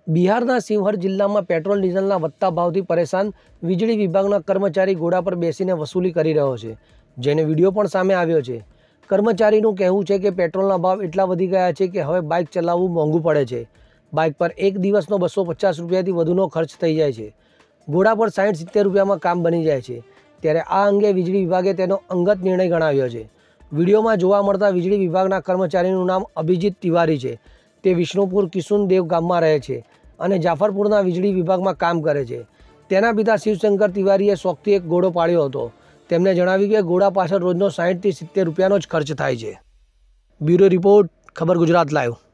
બિહારના શિવહર જિલ્લામાં પેટ્રોલ ડીઝલના વધતા ભાવથી પરેશાન વીજળી વિભાગના કર્મચારી ઘોડા પર બેસીને વસૂલી કરી રહ્યો છે, જેને વિડીયો પણ સામે આવ્યો છે। કર્મચારીનું કહેવું છે કે પેટ્રોલના ભાવ એટલા વધી ગયા છે કે હવે બાઇક ચલાવવું મોંઘું પડે છે। બાઇક પર એક દિવસનો 250 રૂપિયાથી વધુનો ખર્ચ થઈ જાય છે। ઘોડા પર 60-70 રૂપિયામાં કામ બની જાય છે। ત્યારે આ અંગે વીજળી વિભાગે તેનો અંગત નિર્ણય ગણાવ્યો છે। વિડીયોમાં જોવા મળતા વીજળી વિભાગના કર્મચારીનું નામ અભિજીત તિવારી છે। તે વિષ્ણુપુર કિશુનદેવ ગામમાં રહે છે અને જાફરપુરના વીજળી વિભાગમાં કામ કરે છે। તેના પિતા શિવશંકર તિવારીએ શોખથી એક ઘોડો પાળ્યો હતો। તેમણે જણાવ્યું કે ઘોડા પાછળ રોજનો 60 થી 70 રૂપિયાનો જ ખર્ચ થાય છે। બ્યુરો રિપોર્ટ, ખબર ગુજરાત લાઈવ।